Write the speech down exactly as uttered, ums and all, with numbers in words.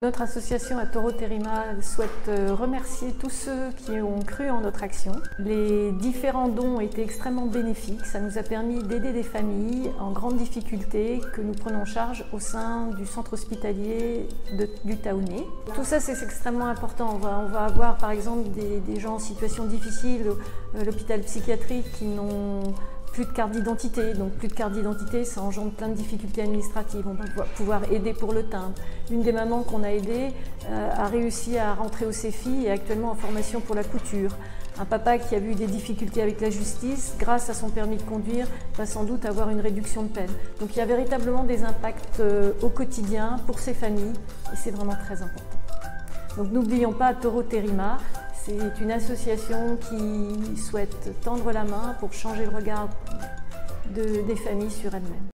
Notre association à Toro Terima souhaite remercier tous ceux qui ont cru en notre action. Les différents dons ont été extrêmement bénéfiques. Ça nous a permis d'aider des familles en grande difficulté que nous prenons en charge au sein du centre hospitalier de, du Taounais. Tout ça, c'est extrêmement important. On va, on va avoir par exemple des, des gens en situation difficile, l'hôpital psychiatrique qui n'ont plus de carte d'identité, donc plus de carte d'identité, ça engendre plein de difficultés administratives. On va pouvoir aider pour le timbre. Une des mamans qu'on a aidée euh, a réussi à rentrer au CEFI et est actuellement en formation pour la couture. Un papa qui a eu des difficultés avec la justice, grâce à son permis de conduire, va sans doute avoir une réduction de peine. Donc il y a véritablement des impacts euh, au quotidien pour ces familles et c'est vraiment très important. Donc n'oublions pas Toro Terima. C'est une association qui souhaite tendre la main pour changer le regard de, des familles sur elles-mêmes.